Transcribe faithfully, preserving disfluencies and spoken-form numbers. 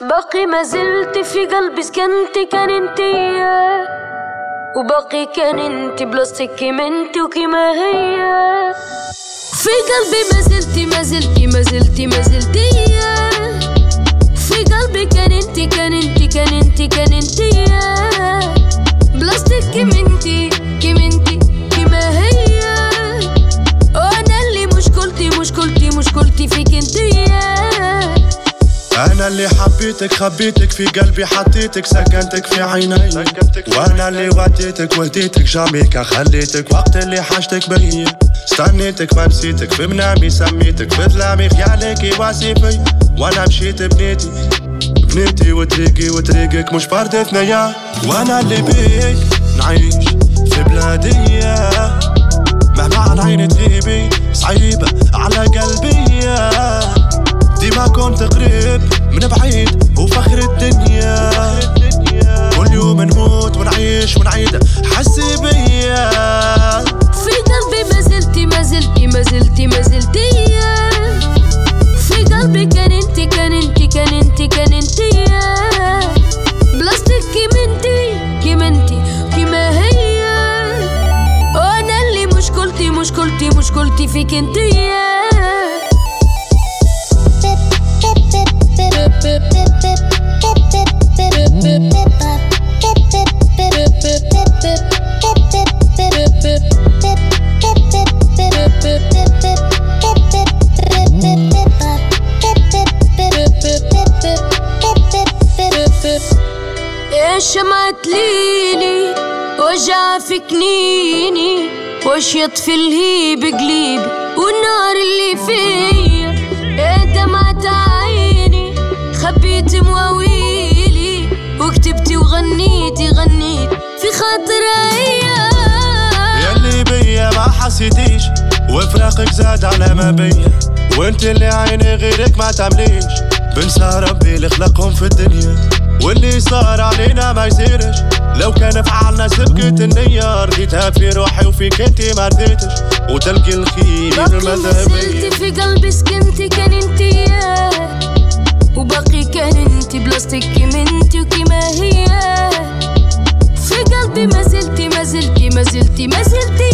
باقي ما زلت في قلبي سكنتي كان انتي، وباقي كان انتي بلاستيك كيما انتي وكيما هي. في قلبي ما زلتي ما زلتي ما زلتي ما زلتي في قلبي كان انتي كان انتي كان انتي كان انتي بلاستيك كيما انتي كيما انتي كيما هي. وانا اللي مشكلتي مشكلتي مشكلتي فيك انتي. أنا اللي حبيتك خبيتك في قلبي حطيتك سكنتك في عيني، وأنا اللي وديتك وديتك جاميكا خليتك وقت اللي حاجتك بيا. استنيتك ما نسيتك في منامي سميتك في ظلامي خيالك واسيفي. وأنا مشيت بنيتي بنيتي وطريقي وطريقك مش فرد ثنيا. وأنا اللي بيك نعيش في بلادي مهما عن عيني تغيبي صعيبة على قلبي. ديما كنت قريب من بعيد وفخر الدنيا. كل يوم نموت ونعيش ونعيد حسي بيا. في قلبي ما زلتي ما زلتي ما زلتي ما زلتي في قلبي كان انتي كان انتي كان انتي كان انتي بلاستيك كيما انتي كيما انتي كيما هي. وانا اللي مشكلتي مشكلتي مشكلتي فيك انتي. ايش معتليلي وجع في كنيني وش يطفي الهيب قليبي والنار اللي فيا. يا دمعت عيني خبيت مواويلي وكتبتي وغنيتي غنيت في خاطر هي. ياللي بيا ما حسيتيش وفراقك زاد على ما بيا. وانت اللي عيني غيرك ما تعمليش. بنسى ربي اللي خلقهم في الدنيا واللي صار علينا ما يصيرش. لو كان فعلنا سبقة النية رضيتها في روحي وفيك انتي ما رضيتش. وتلقي الخير المذهبية. في قلبي سكنتي كان انتي وباقي كان انتي بلاستيك كيما انتي وكيما هي. في قلبي ما زلتي ما زلتي ما زلتي ما زلتي